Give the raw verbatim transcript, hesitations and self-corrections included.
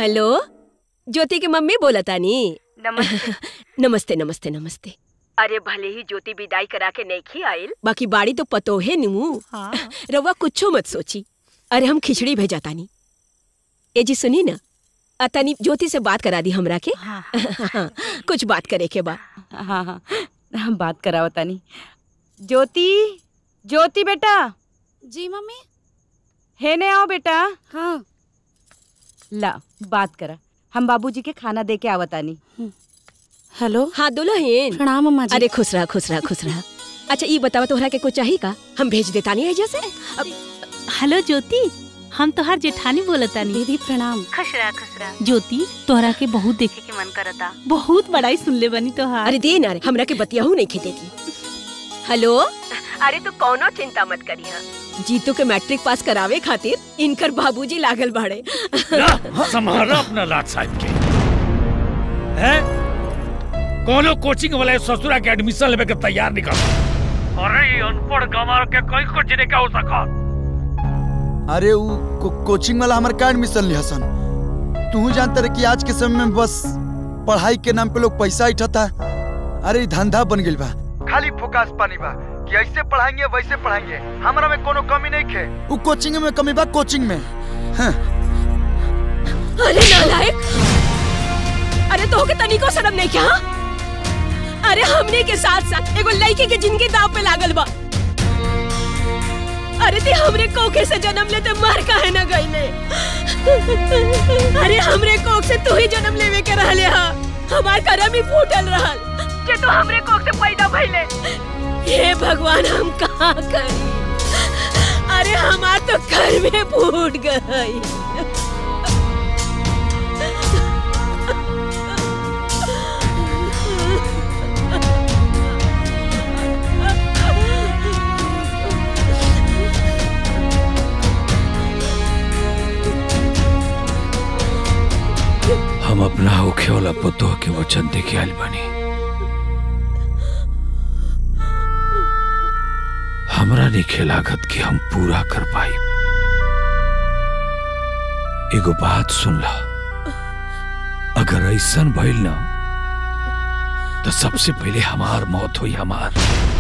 Hello, ज्योति की mummy बोला तानी। नमस्ते। नमस्ते नमस्ते नमस्ते। अरे भले ही ज्योति विदाई करा के नहीं आइल, बाकी बाड़ी तो पतो है नीमू। हाँ। रवा कुछो मत सोची। अरे हम खिचड़ी भेजा तानी। ए जी सुनी ना, अतनी ज्योति से बात करा दी हमरा के। हाँ। हाँ, कुछ बात करे के बा। हाँ हाँ हम बात कराओ तानी। ज्योति, ज्योति बेटा। जी मम्मी। है ने आओ बेटा। हाँ। ला बात करा, हम बाबूजी के खाना दे के आवतानी। हेलो। हाँ दुल्हन। प्रणाम अम्मा जी। अरे खुश रहा खुश रहा खुश रहा। अच्छा ये बतावा तोहरा के कुछ चाहिए का? हम भेज देता नहीं है जैसे। हेलो ज्योति, हम तोहार जेठानी बोलतानी। दीदी प्रणाम। खुश रहा खुश रहा। ज्योति तोहरा के बहुत देखे के मन करता। बहुत बड़ाई सुन ले बनी तोहार। अरे दे ना रे, हमरा के बतियाहू नहीं खेते थी। हेलो। अरे तू कौनो चिंता मत करी। हाँ जीतू के मैट्रिक पास करावे खातिर इनकर बाबूजी लागल बाड़े। संभाला अपना लाट साहब के। हैं? कोनो कोचिंग वाले ससुरा के एडमिशन लेवे के तैयार निकल। अरे ये अनपढ़ गंवार के कोई कुछ नहीं का हो सका। अरे वो को, कोचिंग वाला हमारे का एडमिशन लिया सन। तू जानते रहे कि आज के समय में बस पढ़ाई के नाम पे लोग पैसा इठाता। अरे धंधा बन गइल बा, खाली फोकस पानी बा कि ऐसे पढ़ाएंगे वैसे पढ़ाएंगे। हमरा में कोनो कमी नहीं है। वो कोचिंग में कमी बा, कोचिंग में। हाँ। अरे नालायक, अरे तो के तनिको शर्म नहीं क्या? अरे हमने के साथ साथ एगो लड़की के जिंदगी दाव पे लागल बा। अरे ते हमरे कोखे से जन्म लेते मर काहे न गइले? अरे हमरे कोख से तू ही जन्म लेवे के रहले हा। हमार करम ही फूटल रहल जे तू हमरे कोख से पैदा भइले। हे भगवान हम कहाँ करी? अरे हमार तो घर में फूट गई। हम अपना होखे वाला पुतोह के वचन दे के आइल बानी। हमरा नहीं लागत कि हम पूरा कर पाई। एगो बात सुन ला, अगर ऐसन भइल ना तो सबसे पहले हमार मौत हुई। हमार